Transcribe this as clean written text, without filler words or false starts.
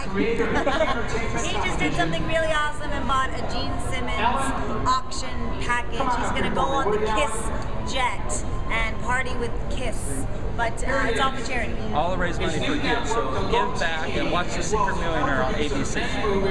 He just did something really awesome and bought a Gene Simmons auction package. He's going to go on the Kiss jet and party with Kiss. But it's all for charity. All to raise money for kids. So give back and watch The Secret Millionaire on ABC.